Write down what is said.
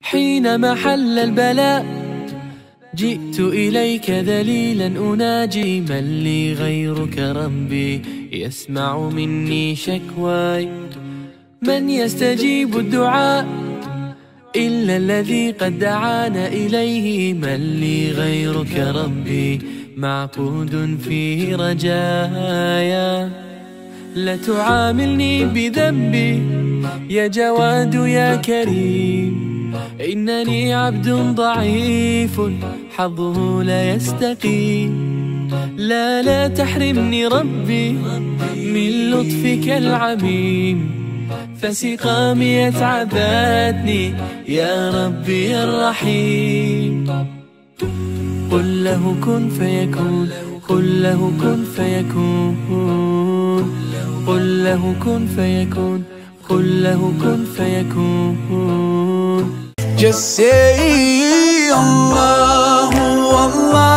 حينما حل البلاء جئت إليك ذليلا أناجي، من لي غيرك ربي يسمع مني شكواي؟ من يستجيب الدعاء إلا الذي قد دعانا إليه؟ من لي غيرك ربي معقود فيه رجايا؟ لا تعاملني بذنبي يا جواد يا كريم، إنني عبد ضعيف حظه لا يستقيم. لا تحرمني ربي من لطفك العميم، فسقامي أتعبتني يا ربي الرحيم. قل له كن فيكون، قل له كن فيكون، قل له كن فيكون، قل له كن فيكون. Just say Allah, Allah.